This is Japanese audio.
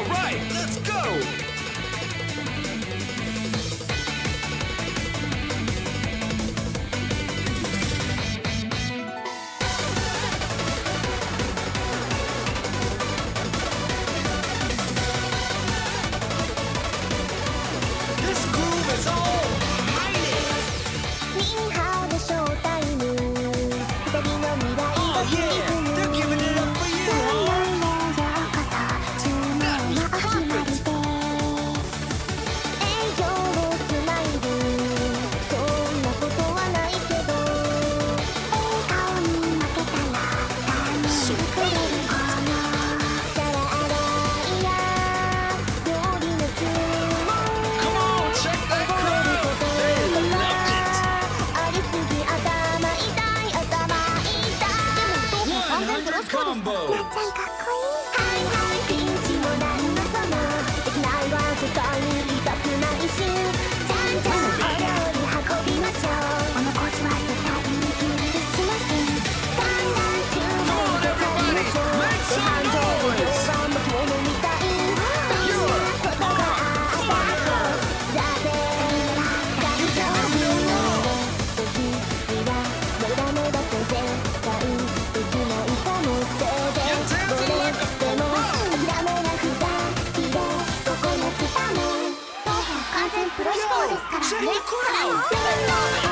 Alright, let's go! This groove is all mighty! ニンハオでショータイム二人の未来が Oh 響 yeah, く they're giving it up for you, huh? 注文はお決まりで営業をスマイルそんなことはないけど笑顔に負けたら楽しくれるかな皿洗いや料理の注文 Come on, check that crowd! They loved it! ありすぎ頭痛い頭痛いでも完全プロスコーですからめっちゃかっこいいはいはいピンチもなんのそのできないは世界にいたくないしじゃんじゃんお料理運びましょうお残しは絶対に許しませんだんだん注文でちゃいましょうで繁盛で評判も消えるみたいどんなことがあったとさて大丈夫時にはダメだと絶対できないと思っててこれでも諦めなくたってここのつため完全プロ志向ですからね Check the crowd!